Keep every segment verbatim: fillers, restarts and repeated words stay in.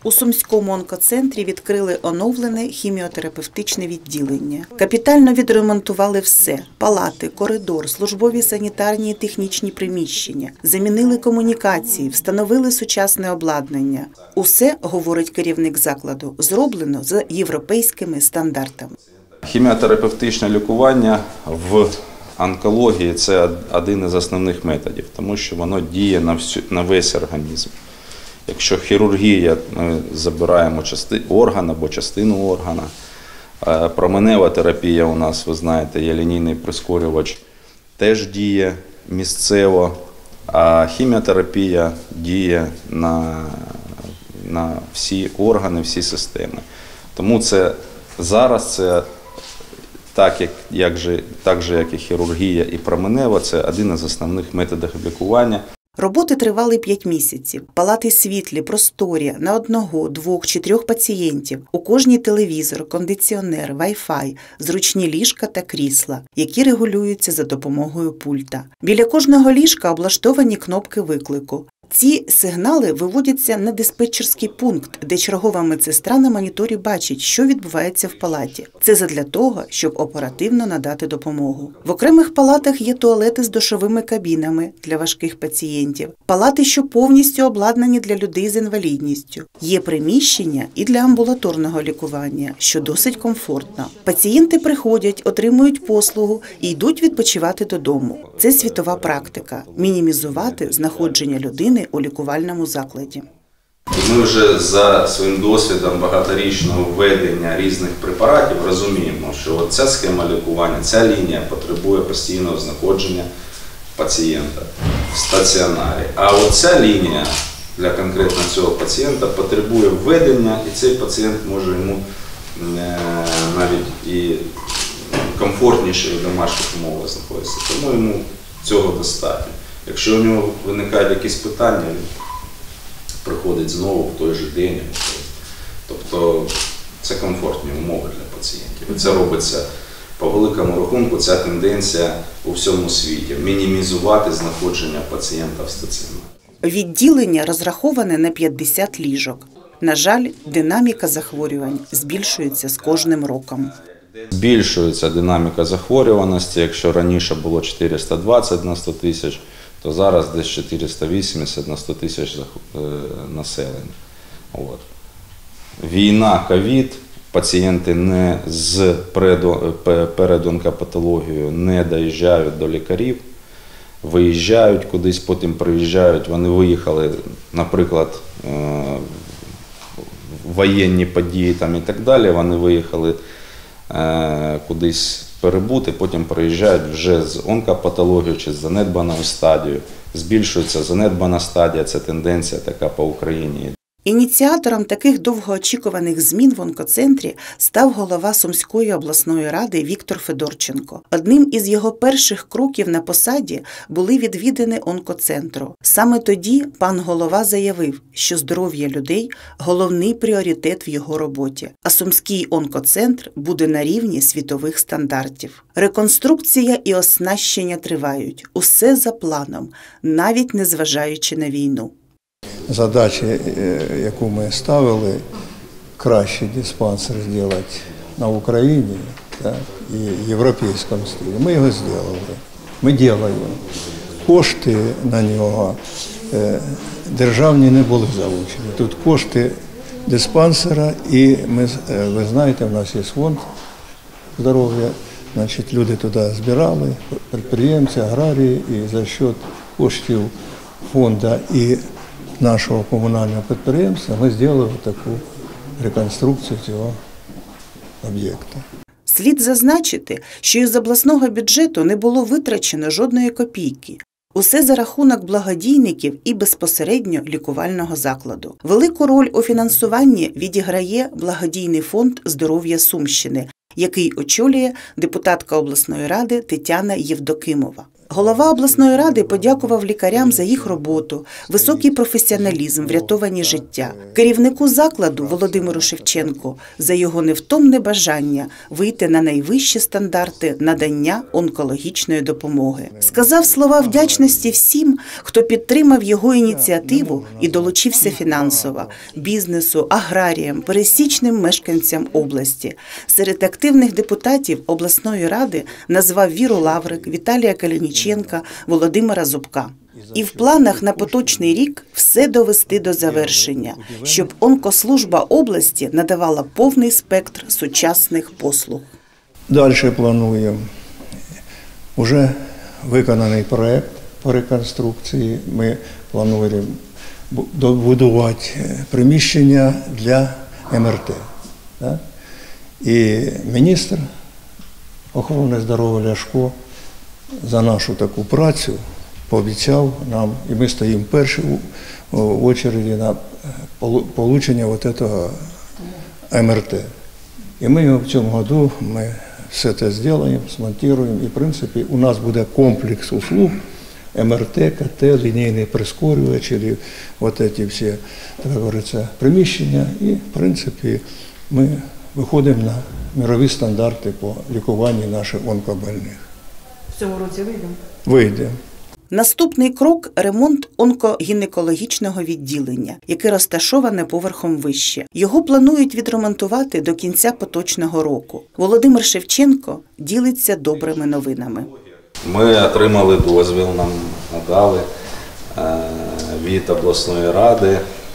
У Сумському онкоцентрі відкрили оновлене хіміотерапевтичне відділення. Капітально відремонтували все – палати, коридор, службові санітарні і технічні приміщення, замінили комунікації, встановили сучасне обладнання. Усе, говорить керівник закладу, зроблено за європейськими стандартами. Хіміотерапевтичне лікування в онкології – це один із основних методів, тому що воно діє на, всю, на весь організм. Якщо хірургія, ми забираємо частину орган або частину органа. Променева терапія у нас, ви знаєте, є лінійний прискорювач, теж діє місцево, а хіміотерапія діє на, на всі органи, всі системи. Тому це зараз це так, як, як, же, так же, як і хірургія і променева, це один із основних методів лікування. Роботи тривали п'ять місяців. Палати світлі, просторі, на одного, двох чи трьох пацієнтів. У кожній телевізор, кондиціонер, вай-фай, зручні ліжка та крісла, які регулюються за допомогою пульта. Біля кожного ліжка облаштовані кнопки виклику. Ці сигнали виводяться на диспетчерський пункт, де чергова медсестра на моніторі бачить, що відбувається в палаті. Це задля того, щоб оперативно надати допомогу. В окремих палатах є туалети з душовими кабінами для важких пацієнтів. Палати, що повністю обладнані для людей з інвалідністю. Є приміщення і для амбулаторного лікування, що досить комфортно. Пацієнти приходять, отримують послугу і йдуть відпочивати додому. Це світова практика – мінімізувати знаходження людини у лікувальному закладі. Ми вже за своїм досвідом багаторічного введення різних препаратів розуміємо, що ця схема лікування, ця лінія потребує постійного знаходження пацієнта в стаціонарі. А оця лінія для конкретно цього пацієнта потребує введення, і цей пацієнт може йому навіть і комфортніше в домашніх умовах знаходитися. Тому йому цього достатньо. Якщо у нього виникають якісь питання, він приходить знову в той же день. Тобто це комфортні умови для пацієнтів. І це робиться по великому рахунку, ця тенденція у всьому світі – мінімізувати знаходження пацієнта в стаціонарі. Відділення розраховане на п'ятдесят ліжок. На жаль, динаміка захворювань збільшується з кожним роком. Збільшується динаміка захворюваності. Якщо раніше було чотириста двадцять на сто тисяч, то зараз десь чотириста вісімдесят на сто тисяч населення. От. Війна, ковід, пацієнти не з передонкопатологією не доїжджають до лікарів, виїжджають кудись, потім приїжджають. Вони виїхали, наприклад, воєнні події там і так далі, вони виїхали кудись перебути, потім приїжджають вже з онкопатологією чи з занедбаною стадією. Збільшується занедбана стадія, це тенденція така по Україні. Ініціатором таких довгоочікуваних змін в онкоцентрі став голова Сумської обласної ради Віктор Федорченко. Одним із його перших кроків на посаді були відвідини онкоцентру. Саме тоді пан голова заявив, що здоров'я людей – головний пріоритет в його роботі, а Сумський онкоцентр буде на рівні світових стандартів. Реконструкція і оснащення тривають. Усе за планом, навіть незважаючи на війну. Задача, яку ми ставили, кращий диспансер зробити на Україні, так, і в європейському стилі. Ми його зробили. Ми робимо. Кошти на нього державні не були залучені. Тут кошти диспансера, і ми, ви знаєте, в нас є фонд здоров'я, значить, люди туди збирали, підприємці, аграрії, і за счет коштів фонду і нашого комунального підприємства ми зробили таку реконструкцію цього об'єкту. Слід зазначити, що із обласного бюджету не було витрачено жодної копійки. Усе за рахунок благодійників і безпосередньо лікувального закладу. Велику роль у фінансуванні відіграє благодійний фонд здоров'я Сумщини, який очолює депутатка обласної ради Тетяна Євдокимова. Голова обласної ради подякував лікарям за їх роботу, високий професіоналізм, врятовані життя. Керівнику закладу Володимиру Шевченку за його невтомне бажання вийти на найвищі стандарти надання онкологічної допомоги. Сказав слова вдячності всім, хто підтримав його ініціативу і долучився фінансово – бізнесу, аграріям, пересічним мешканцям області. Серед активних депутатів обласної ради назвав Віру Лаврик, Віталія Калініченка, Володимира Зубка. І в планах на поточний рік все довести до завершення, щоб онкослужба області надавала повний спектр сучасних послуг. Далі плануємо. Уже виконаний проєкт по реконструкції. Ми плануємо добудувати приміщення для ем ер те. І міністр охорони здоров'я Ляшко за нашу таку працю пообіцяв нам, і ми стоїмо перші в очереді на отримання вот этого ем ер те. І ми його в цьому році ми все це зробимо, змонтуємо, і в принципі у нас буде комплекс услуг ем ер те, ка те, лінійний прискорювач, і вот ці всі, так говориться, приміщення, і в принципі ми виходимо на мирові стандарти по лікуванню наших онкобольних. В цьому році вийдемо? Вийдемо. Наступний крок – ремонт онкогінекологічного відділення, яке розташоване поверхом вище. Його планують відремонтувати до кінця поточного року. Володимир Шевченко ділиться добрими новинами. Ми отримали дозвіл, нам надали від обласної ради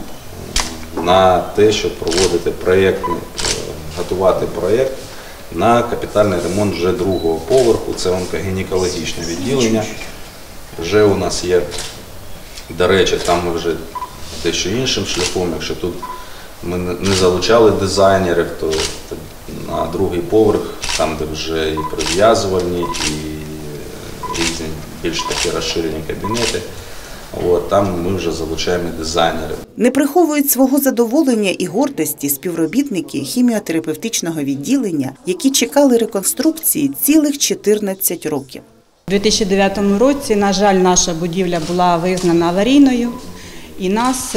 на те, щоб проводити проєкт, готувати проєкт на капітальний ремонт вже другого поверху. Це онкогінекологічне відділення. Вже у нас є, до речі, там ми вже дещо іншим шляхом, якщо тут ми не залучали дизайнерів, то на другий поверх, там де вже і прив'язувальні, і різні більш такі розширені кабінети, от, там ми вже залучаємо дизайнерів. Не приховують свого задоволення і гордості співробітники хіміотерапевтичного відділення, які чекали реконструкції цілих чотирнадцять років. У дві тисячі дев'ятому році, на жаль, наша будівля була визнана аварійною, і нас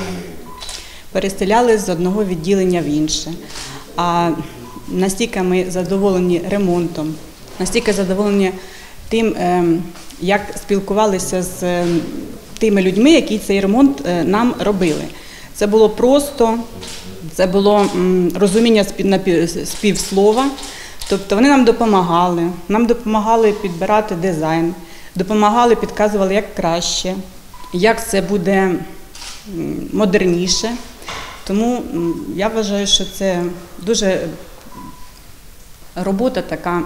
переселяли з одного відділення в інше. А настільки ми задоволені ремонтом, настільки задоволені тим, як спілкувалися з тими людьми, які цей ремонт нам робили. Це було просто, це було розуміння співслова. Тобто вони нам допомагали, нам допомагали підбирати дизайн, допомагали, підказували, як краще, як це буде модерніше. Тому я вважаю, що це дуже робота така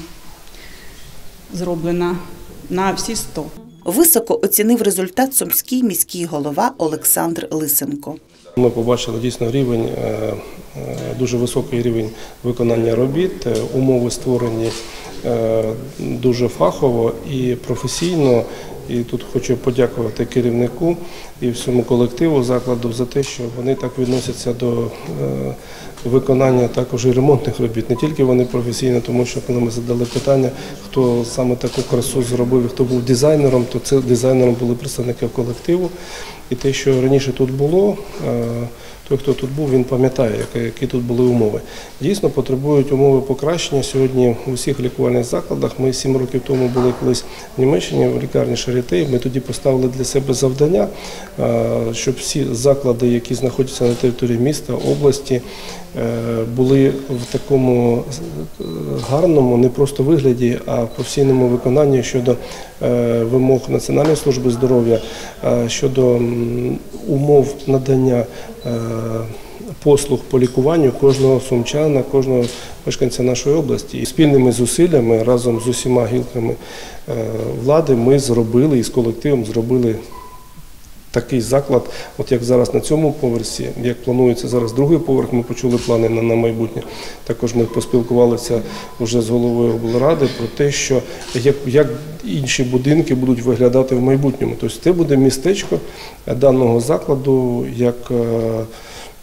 зроблена на всі сто. Високо оцінив результат сумський міський голова Олександр Лисенко. Ми побачили дійсно рівень, дуже високий рівень виконання робіт, умови створені дуже фахово і професійно. І тут хочу подякувати керівнику і всьому колективу закладу за те, що вони так відносяться до виконання також і ремонтних робіт. Не тільки вони професійно, тому що коли ми задали питання, хто саме таку красу зробив і хто був дизайнером, то це дизайнером були представники колективу. І те, що раніше тут було, той, хто тут був, він пам'ятає, які тут були умови. Дійсно, потребують умови покращення. Сьогодні у всіх лікувальних закладах, ми сім років тому були колись в Німеччині, в лікарні Шаріте, ми тоді поставили для себе завдання, щоб всі заклади, які знаходяться на території міста, області, були в такому гарному, не просто вигляді, а в професійному виконанні щодо вимог Національної служби здоров'я, щодо умов надання послуг по лікуванню кожного сумчана, кожного мешканця нашої області. І спільними зусиллями разом з усіма гілками влади ми зробили і з колективом зробили такий заклад, от як зараз на цьому поверсі, як планується зараз другий поверх, ми почули плани на, на майбутнє. Також ми поспілкувалися вже з головою облради про те, що як, як інші будинки будуть виглядати в майбутньому. Тобто це буде містечко даного закладу, як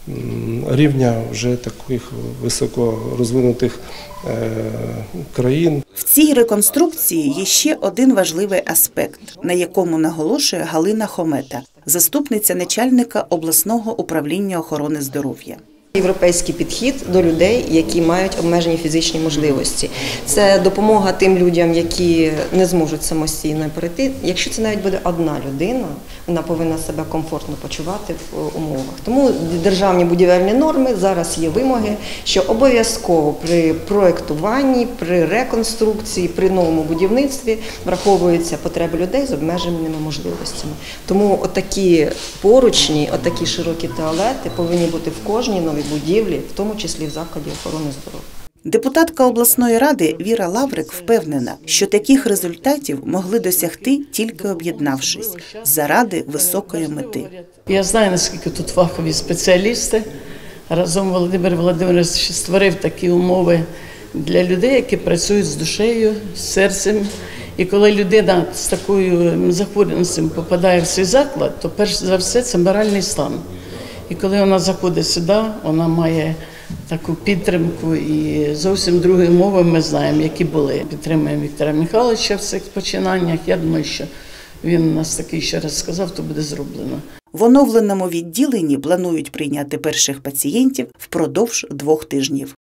рівня вже таких високорозвинутих країн. В цій реконструкції є ще один важливий аспект, на якому наголошує Галина Хомета, заступниця начальника обласного управління охорони здоров'я. Європейський підхід до людей, які мають обмежені фізичні можливості. Це допомога тим людям, які не зможуть самостійно перейти. Якщо це навіть буде одна людина, вона повинна себе комфортно почувати в умовах. Тому державні будівельні норми зараз є вимоги, що обов'язково при проєктуванні, при реконструкції, при новому будівництві враховуються потреби людей з обмеженими можливостями. Тому отакі поручні, отакі широкі туалети повинні бути в кожній новій будівлі, в тому числі в закладі охорони здоров'я. Депутатка обласної ради Віра Лаврик впевнена, що таких результатів могли досягти тільки об'єднавшись заради високої мети. Я знаю, наскільки тут фахові спеціалісти. Разом Володимир Володимирович створив такі умови для людей, які працюють з душею, з серцем. І коли людина з такою захворюваністю попадає в цей заклад, то перш за все це моральний стан. І коли вона заходить сюди, вона має таку підтримку і зовсім другі умови ми знаємо, які були. Підтримуємо Віктора Михайловича в цих починаннях. Я думаю, що він нас такий ще раз сказав, то буде зроблено. В оновленому відділенні планують прийняти перших пацієнтів впродовж двох тижнів.